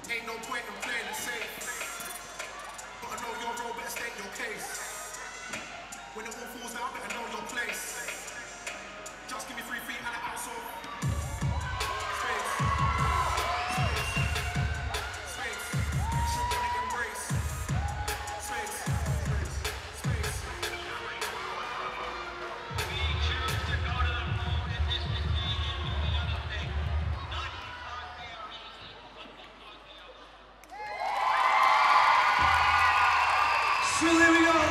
Ain't no point in playing it safe. But I know your role, better state your case. When it all falls down, better know your place. Just give me 3 feet and an ounce of space. Space. Should want to embrace. Space. Space. We choose to go to the moon in this decade and do the other thing. Not because they are easy, but because they are hard. So there we go.